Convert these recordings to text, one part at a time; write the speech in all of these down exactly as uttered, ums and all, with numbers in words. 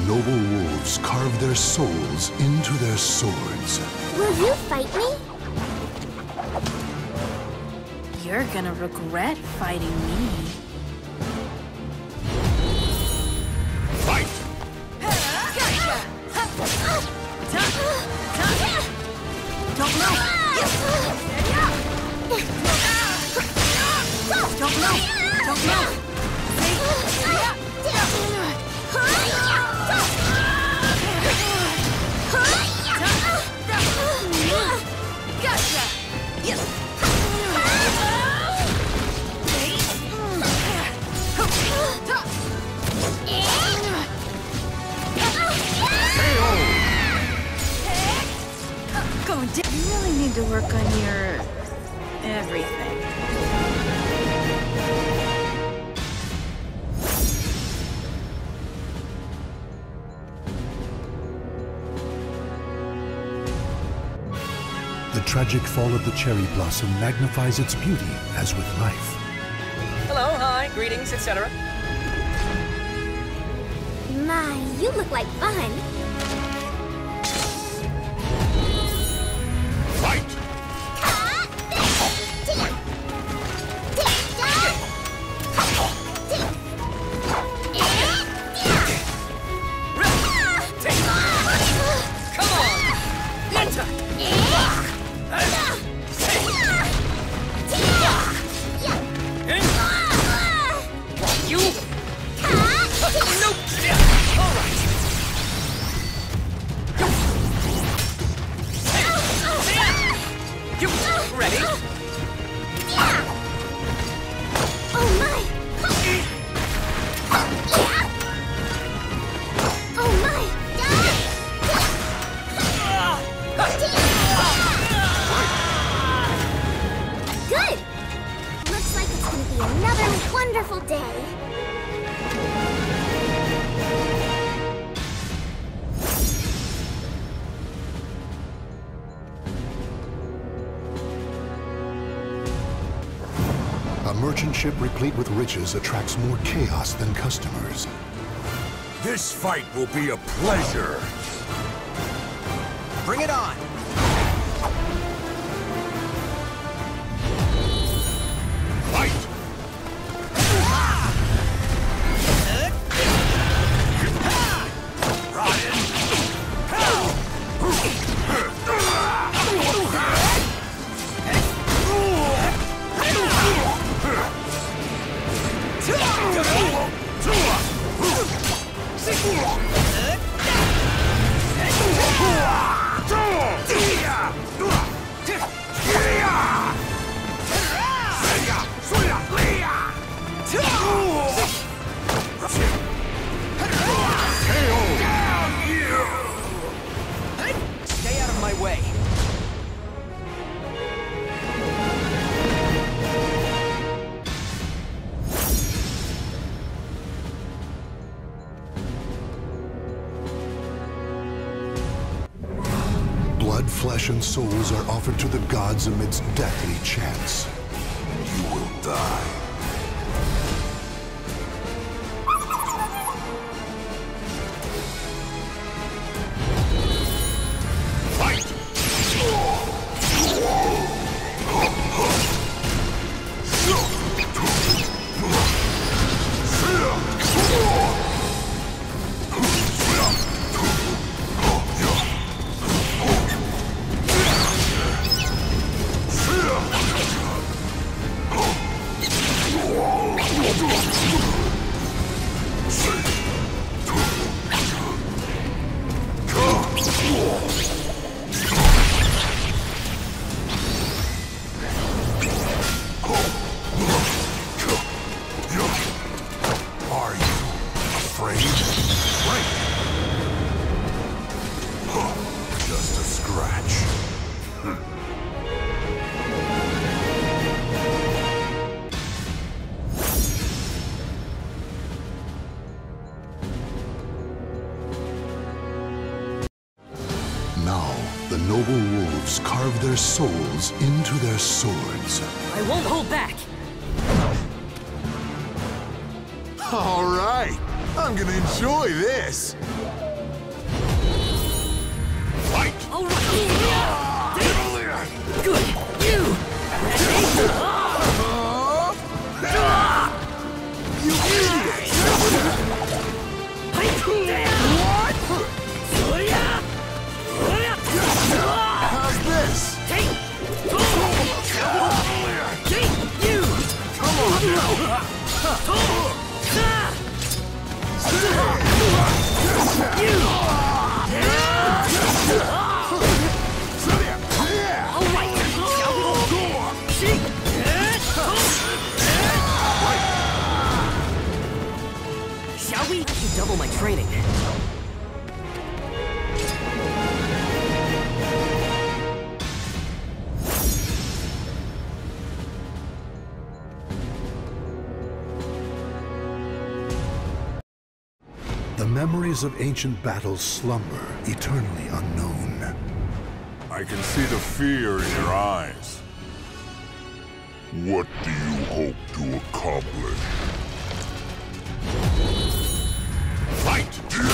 noble wolves carve their souls into their swords. Will you fight me? You're gonna regret fighting me. Fight! Don't move! Don't move! Don't move! Gotcha! Yes! Going down. You really need to work on your everything. The tragic fall of the cherry blossom magnifies its beauty, as with life. Hello, hi, greetings, et cetera. My, you look like fun. Fight! Come on! Enter! You! Nope! All right. You ready? Oh my! Oh my! Good! Looks like it's gonna be another wonderful day. A merchant ship replete with riches attracts more chaos than customers. This fight will be a pleasure. Bring it on! Fight! Stay out of my way. Blood, flesh, and souls are offered to the gods amidst deathly chants. You will die. Fight! Are you afraid? Right. Just a scratch. Now, the noble wolves carve their souls into their swords. I won't hold back. All right, I'm gonna enjoy this. All right. Good. You. You idiot! How's this? Take. Take you. Come on now. You. All right. Shall we? You double my training. The memories of ancient battles slumber, eternally unknown. I can see the fear in your eyes. What do you hope to accomplish? Fight!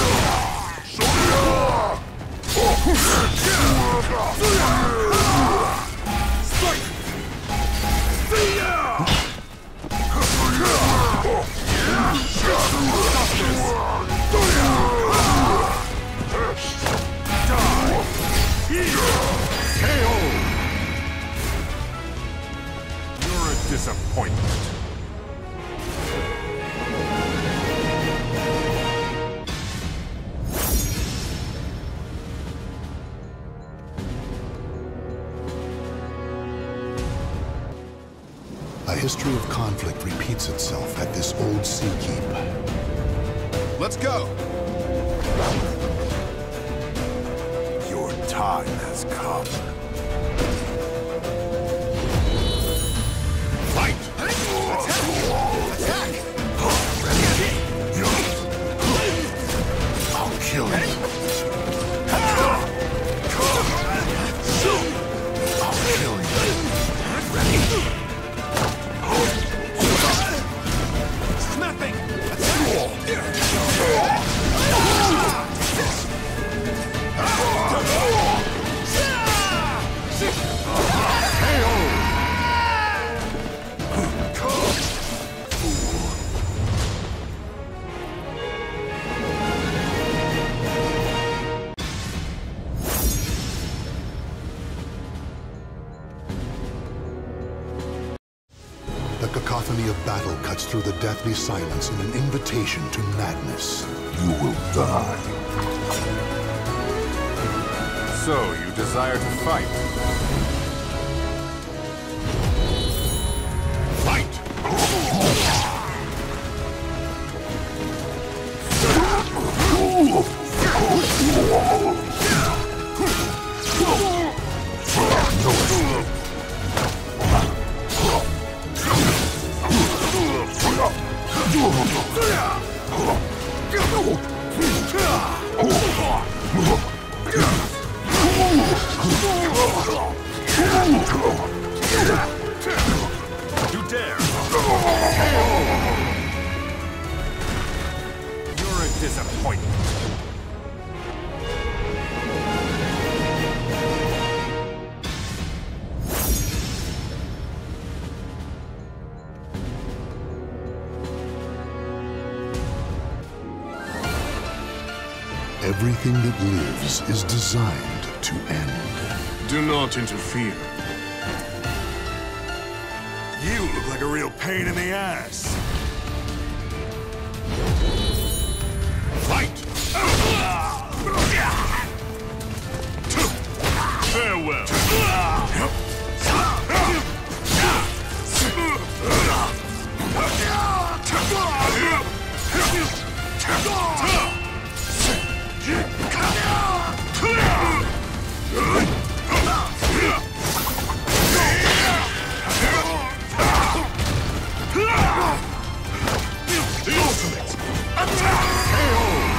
You're a disappointment. A history of conflict repeats itself at this old sea keep. Let's go! Your time has come. Fight! Attack! I'll kill you. I'll kill you. Ready? Snapping! The cacophony of battle cuts through the deathly silence in an invitation to madness. You will die. So, you desire to fight? Fight! You dare! You're a disappointment. Everything that lives is designed to end. Do not interfere. You look like a real pain in the ass. Fight! Farewell. The ultimate attack!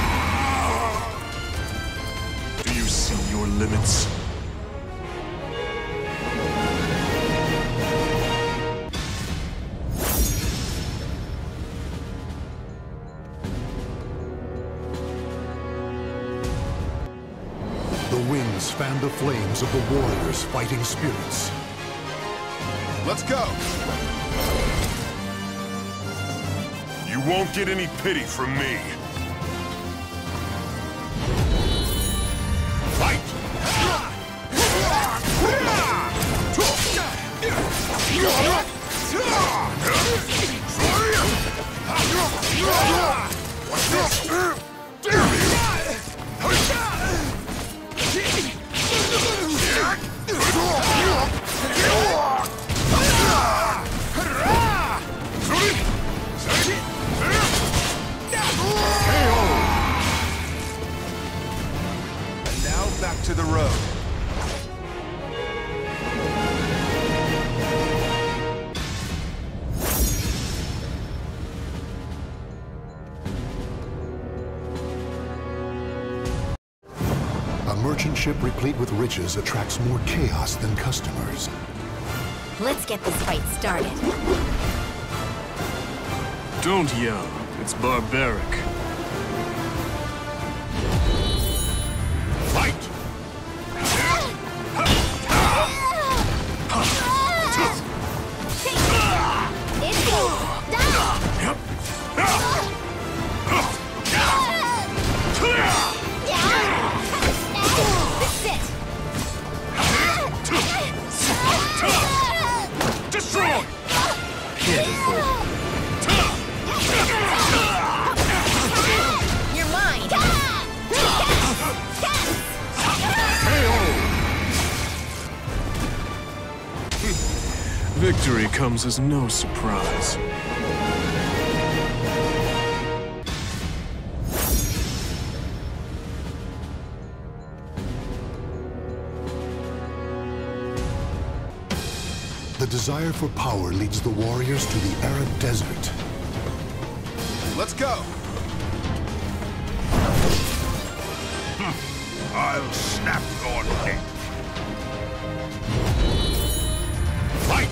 Do you see your limits? fan the flames of the warriors' fighting spirits. Let's go! You won't get any pity from me. Fight! And now back to the road. A merchant ship replete with riches attracts more chaos than customers. Let's get this fight started. Don't yell. It's barbaric. Fight! It's Destroy! You're mine! Victory comes as no surprise. The desire for power leads the warriors to the arid desert. Let's go! I'll snap your neck. Fight!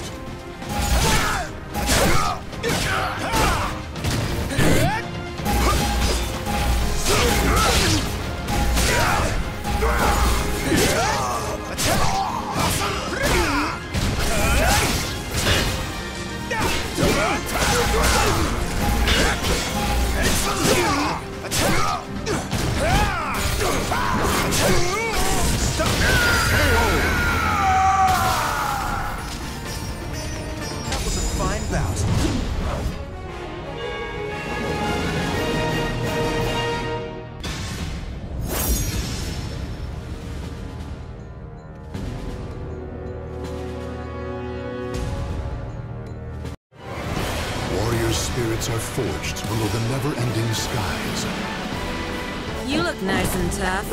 That was a fine bout. Warriors' spirits are forged below the never-ending skies. You look nice and tough.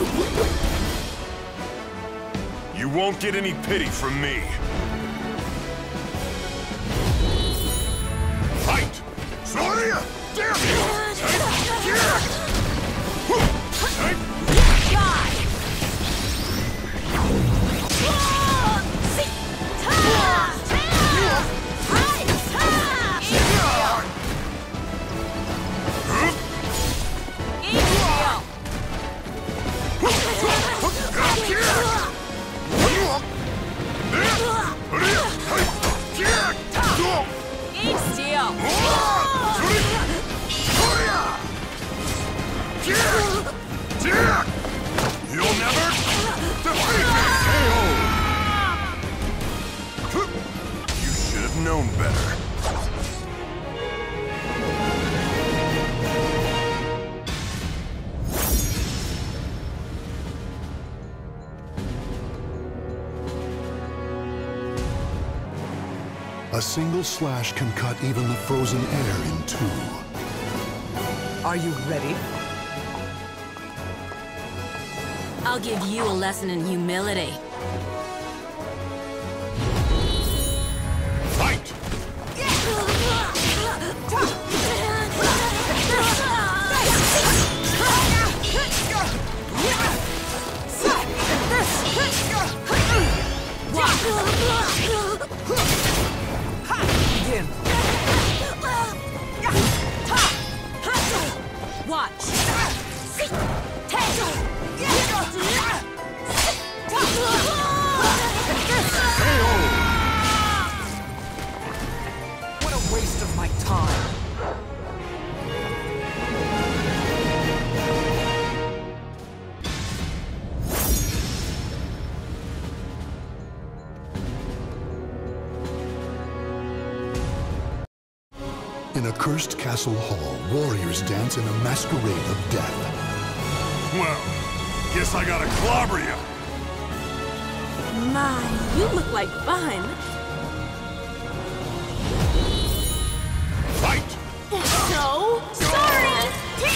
You won't get any pity from me. Fight! Soria! Damn You'll never defeat me! You should have known better. A single slash can cut even the frozen air in two. Are you ready? I'll give you a lesson in humility. Fight! Begin. Watch. In a cursed castle hall, warriors dance in a masquerade of death. Well, guess I gotta clobber you. My, you look like fun. Fight! So sorry!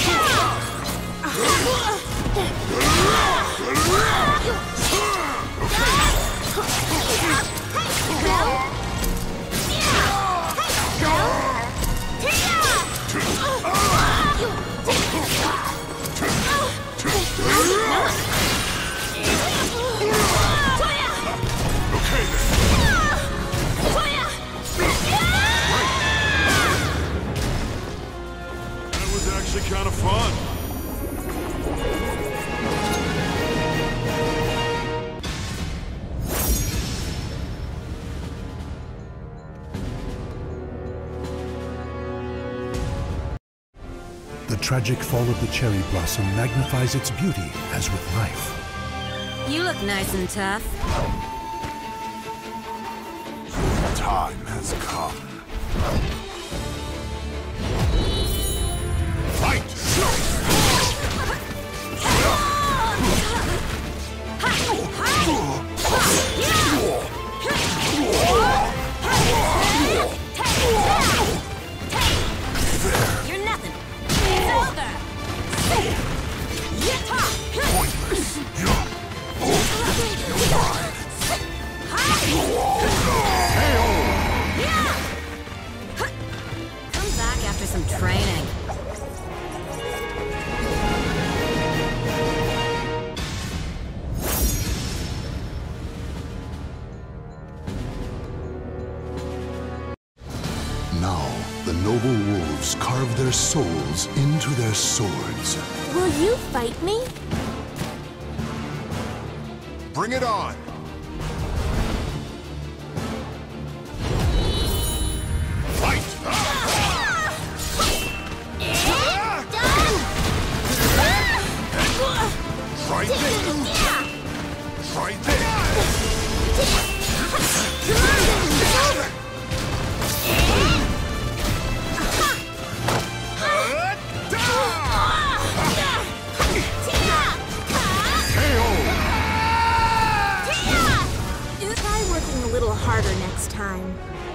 Okay then. That was actually kind of fun. The tragic fall of the cherry blossom magnifies its beauty as with life. You look nice and tough. Time has come. Fight! You're nothing. It's over. Pointless. Come back after some training. Now, the noble wolves carve their souls into their swords. Will you fight me? Bring it on! Fight! Try this! Try this! Try working a little harder next time.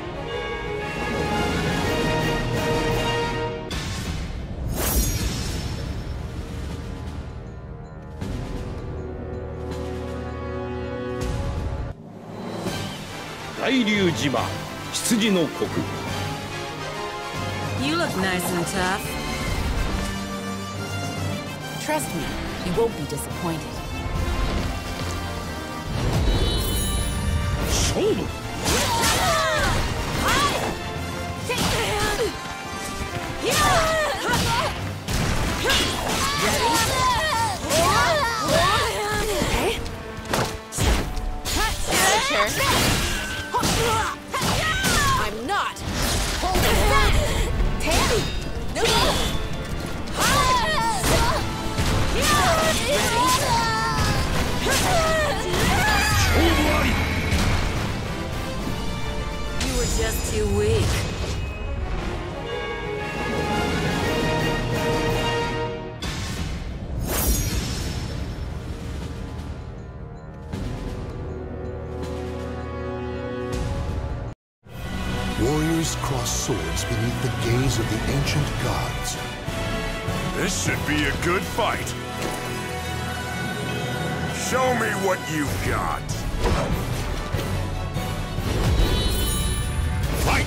You look nice and tough. Trust me, you won't be disappointed. I'm not! You were just too weak. Warriors cross swords beneath the gaze of the ancient gods. This should be a good fight. Show me what you've got. Fight!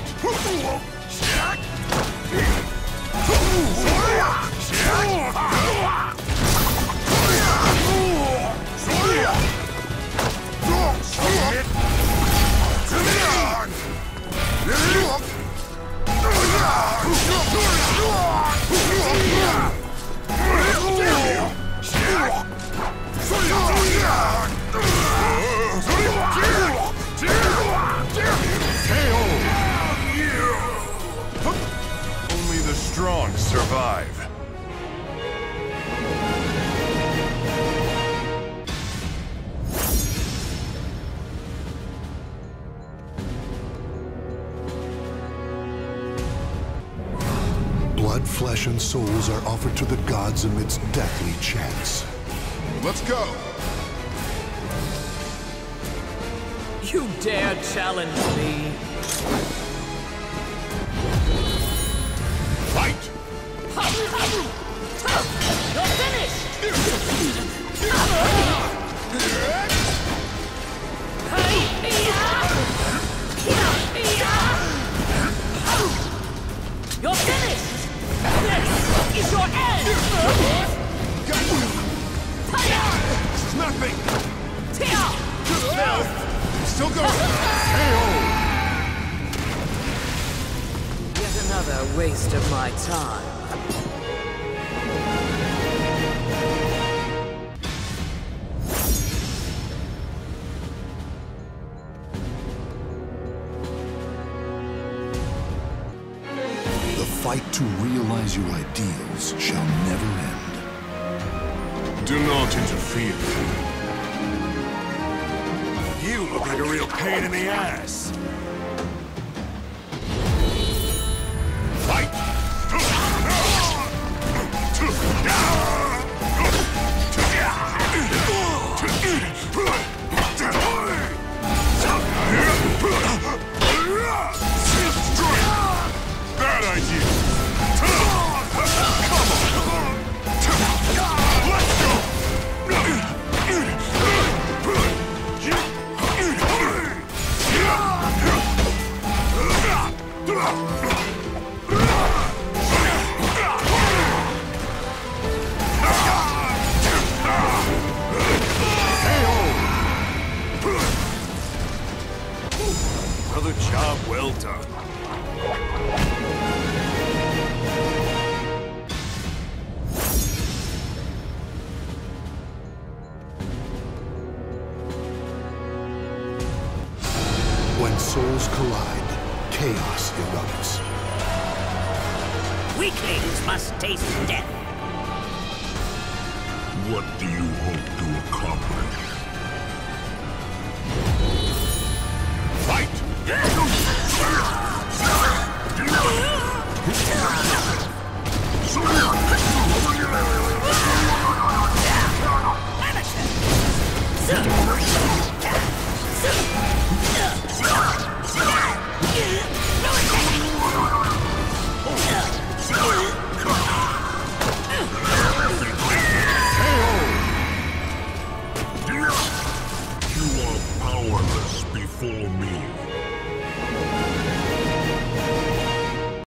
blood, flesh, and souls are offered to the gods amidst deathly chants. Let's go! You dare challenge me? Fight! You're finished! You're finished! This is your end! Got you! This is nothing! Still going! Yet another waste of my time. The fight to realize your ideals shall never end. Do not interfere. You look like a real pain in the ass. Fight! Bad idea. Another job well done. When souls collide, chaos erupts. Weaklings must taste death. What do you hope to accomplish? Fight! You are powerless before me.